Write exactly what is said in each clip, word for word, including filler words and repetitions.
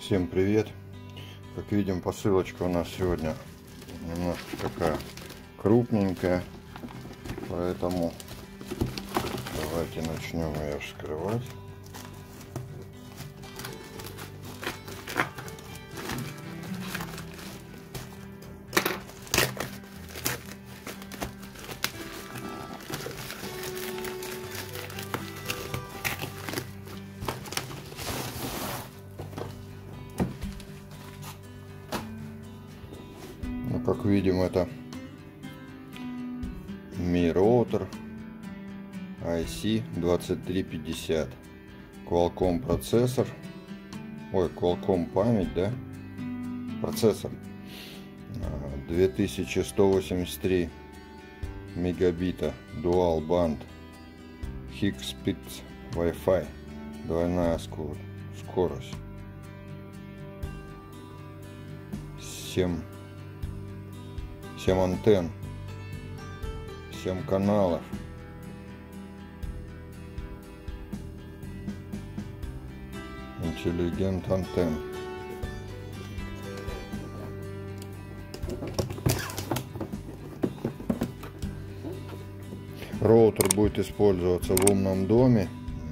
Всем привет! Как видим, посылочка у нас сегодня немножко такая крупненькая, поэтому давайте начнем ее вскрывать. Как видим, это Mi роутер ай си двадцать три пятьдесят, Qualcomm процессор, ой, Qualcomm память, да, процессор, две тысячи сто восемьдесят три мегабита, Dual Band, High-Speed Wi-Fi, двойная скорость, семь семь антенн, семь каналов, интеллигент антенн. Роутер будет использоваться в умном доме.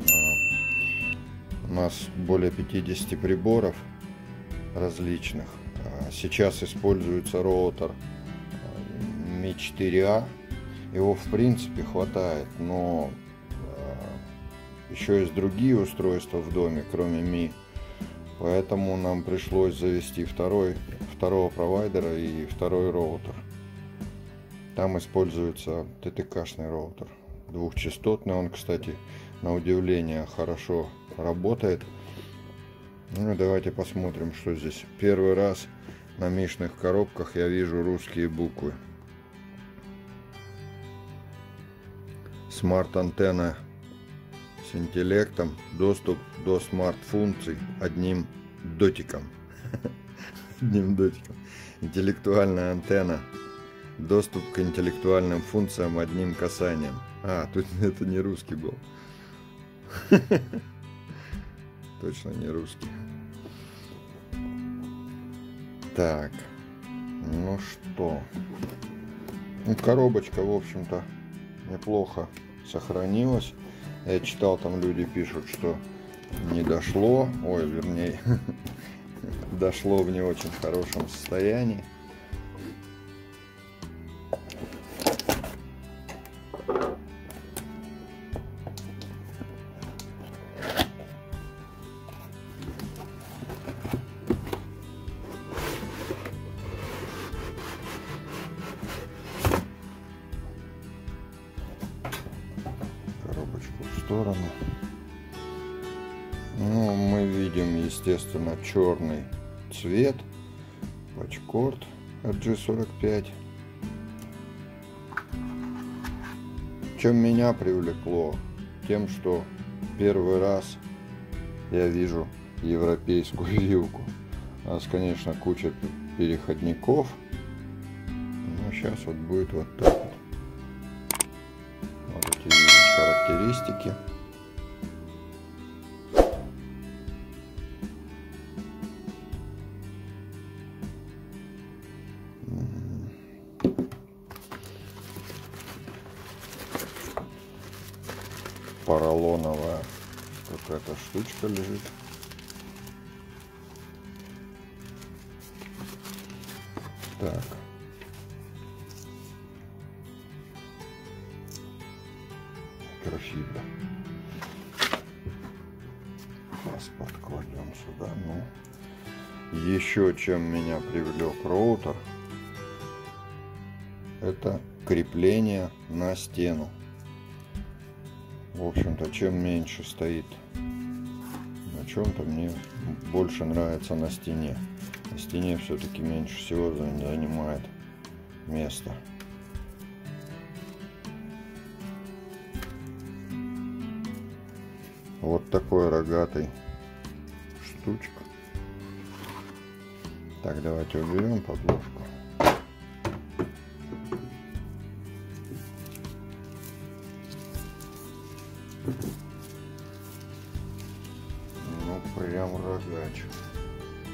У нас более пятидесяти приборов различных. Сейчас используется роутер ми четыре а. Его в принципе хватает, но э, еще есть другие устройства в доме, кроме Mi. Поэтому нам пришлось завести второй, второго провайдера и второй роутер. Там используется тэ тэ ка-шный роутер, двухчастотный. Он, кстати, на удивление хорошо работает. Ну и давайте посмотрим, что здесь. Первый раз на мишных коробках я вижу русские буквы. Смарт-антенна с интеллектом, доступ до смарт-функций одним дотиком. Одним дотиком. Интеллектуальная антенна. Доступ к интеллектуальным функциям одним касанием. А, тут это не русский был. Точно не русский. Так, ну что. Ну, коробочка, в общем-то, неплохо сохранилась. Я читал, там люди пишут, что не дошло. Ой, вернее, дошло в не очень хорошем состоянии. В сторону. Ну, мы видим, естественно, черный цвет, патчкорд эр джи сорок пять. Чем меня привлекло? Тем, что первый раз я вижу европейскую вилку. У нас, конечно, куча переходников, но сейчас вот будет вот так вот. Можете видеть характеристики. Поролоновая какая-то штучка лежит. Так. Микрофибра. Паспорт кладем сюда. Ну, еще чем меня привлек роутер, это крепление на стену. В общем-то, чем меньше стоит на чем-то, мне больше нравится на стене. На стене все-таки меньше всего занимает место. Вот такой рогатый штучка. Так, давайте уберем подложку. Ну, прям рогач.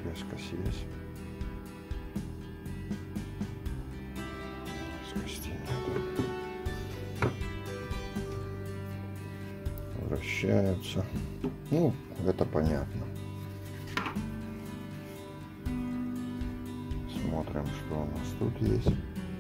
резкость есть. Резкости нет. Вращаются. Ну, это понятно. Смотрим, что у нас тут есть.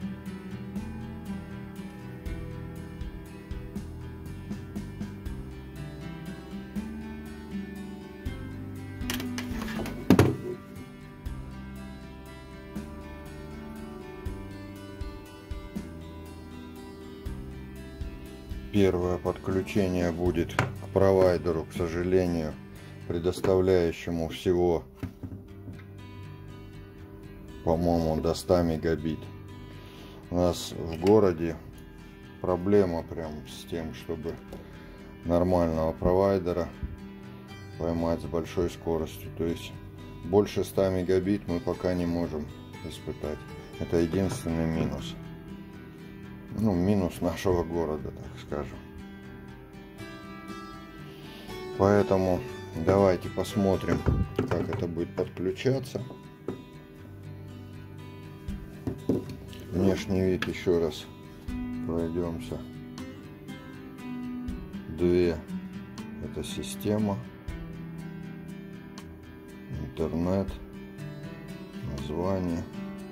Первое подключение будет к провайдеру, к сожалению, предоставляющему всего, по-моему, до ста мегабит. У нас в городе проблема прям с тем, чтобы нормального провайдера поймать с большой скоростью. То есть больше ста мегабит мы пока не можем испытать. Это единственный минус. Ну, минус нашего города, так скажем. Поэтому давайте посмотрим, как это будет подключаться. Внешний вид еще раз пройдемся. Две. Это система. Интернет. Название.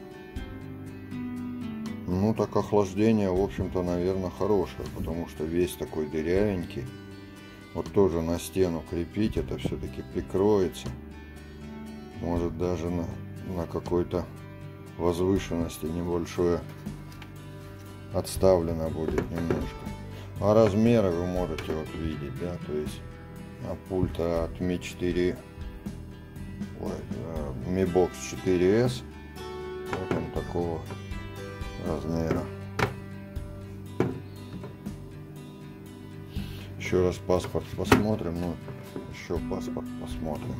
Ну, так охлаждение, в общем-то, наверное, хорошее, потому что весь такой дырявенький. Вот тоже на стену крепить, это все-таки прикроется. Может, даже на, на какой-то возвышенности небольшое отставлено будет немножко. А размеры вы можете вот видеть, да, то есть а пульта от ми четыре, ой, Mi Box четыре эс, вот он такого размера. Еще раз паспорт посмотрим, ну еще паспорт посмотрим.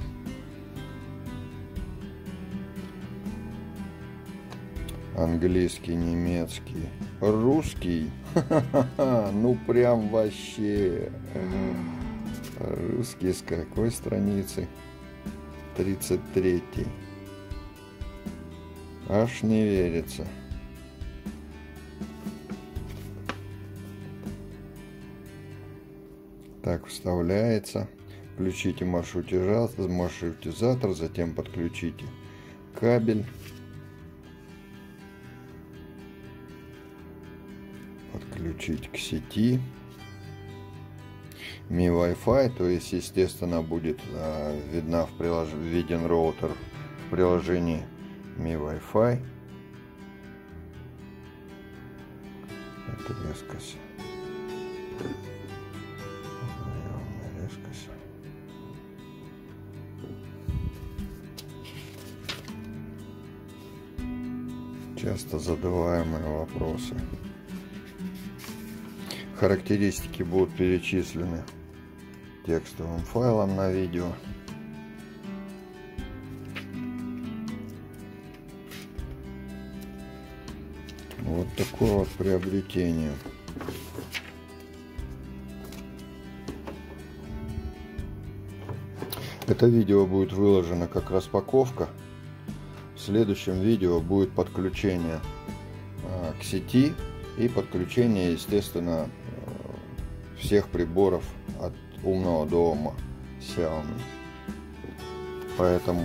Английский, немецкий, русский. Ну прям вообще. Русский с какой страницы? тридцать третий. Аж не верится. Так, вставляется. Включите маршрутизатор, маршрутизатор, затем подключите кабель. Подключить к сети. Mi Wi-Fi, то есть, естественно, будет э, видна в прилож... виден роутер в приложении Mi Wi-Fi. Это резкость. Резкость. Часто задаваемые вопросы. Характеристики будут перечислены текстовым файлом на видео. Вот такое вот приобретение. Это видео будет выложено как распаковка. В следующем видео будет подключение а, к сети и подключение, естественно, всех приборов от умного дома Xiaomi. Поэтому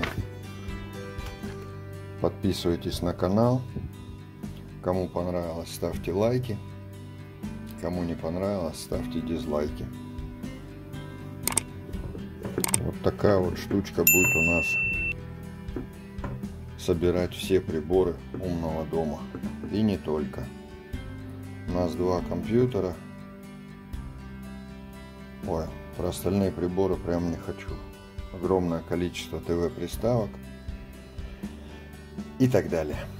подписывайтесь на канал. Кому понравилось, ставьте лайки. Кому не понравилось, ставьте дизлайки. Вот такая вот штучка будет у нас собирать все приборы умного дома. И не только. У нас два компьютера. Ой, про остальные приборы прям не хочу. Огромное количество ТВ-приставок и так далее.